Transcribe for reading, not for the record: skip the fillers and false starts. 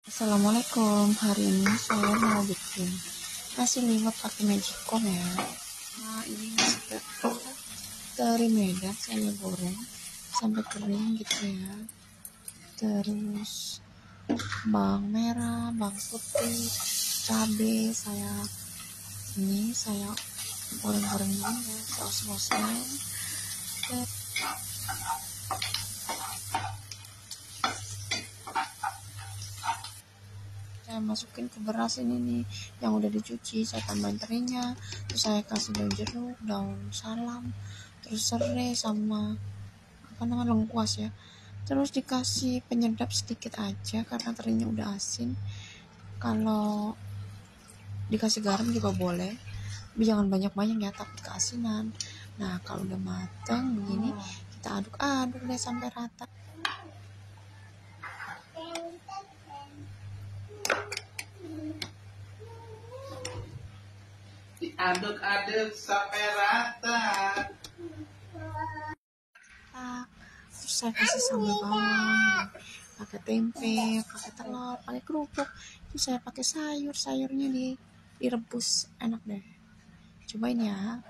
Assalamualaikum, hari ini saya mau bikin nasi liwet pakai magicom ya. Nah, ini nasi dari Medan saya goreng sampai kering gitu ya. Terus bawang merah, bawang putih, cabai saya goreng-goreng dulu ya, saus-sausnya. Saya masukin ke beras ini nih yang udah dicuci, saya tambahin terinya, terus saya kasih daun jeruk, daun salam, terus serai sama lengkuas ya, terus dikasih penyedap sedikit aja karena terinya udah asin. Kalau dikasih garam juga boleh, tapi jangan banyak-banyak ya, takut keasinan. Nah, kalau udah mateng begini kita aduk-aduk deh sampai rata. Diaduk-aduk sampai rata. Terus saya kasih sambal bawang, pakai tempe, pakai telur, pakai kerupuk. Terus saya pakai sayurnya direbus, enak deh. Cobain ya.